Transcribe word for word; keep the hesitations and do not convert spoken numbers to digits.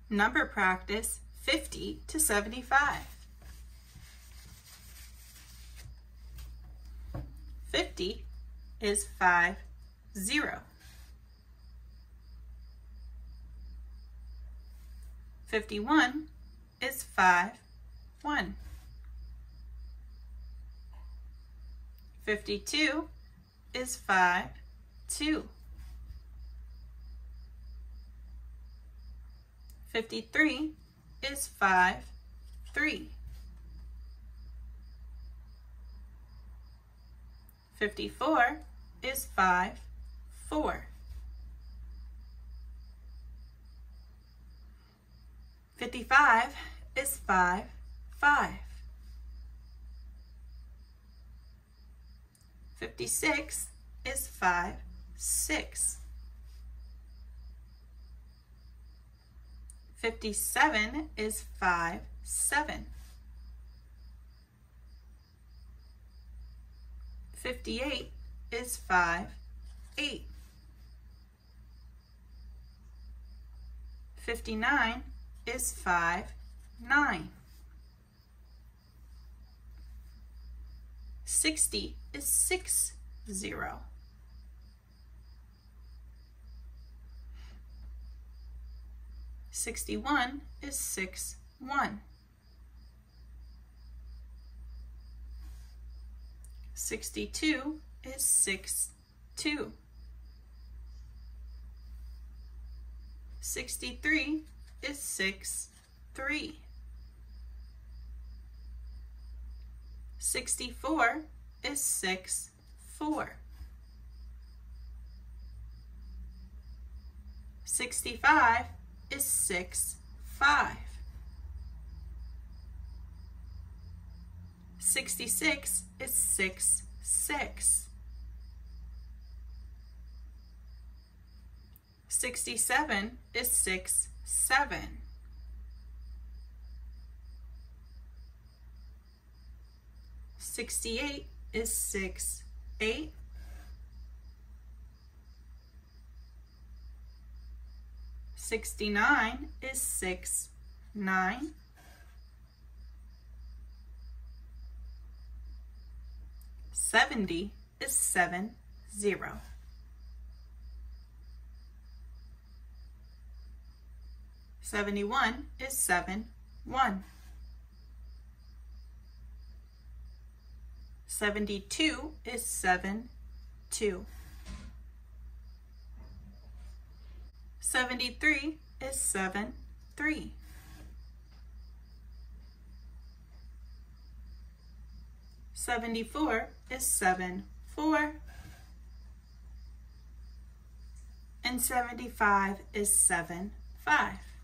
Number practice fifty to seventy-five. fifty is five, zero. fifty-one is five, one. fifty-two is five, two. fifty-three is five, three. fifty-four is five, four. fifty-five is five, five. fifty-six is five, six. fifty-seven is five, seven. fifty-eight is five, eight. fifty-nine is five, nine. sixty is six, zero. sixty-one is six, one. sixty-two is six, two. sixty-three is six, three. sixty-four is six, four. sixty-five is six, five. sixty-six is six, six. sixty-seven is six, seven. sixty-eight is six, eight. sixty-nine is six, nine. seventy is seven, zero. seventy-one is seven, one. seventy-two is seven, two. seventy-three is seven, three. seventy-four is seven, four. And seventy-five is seven, five.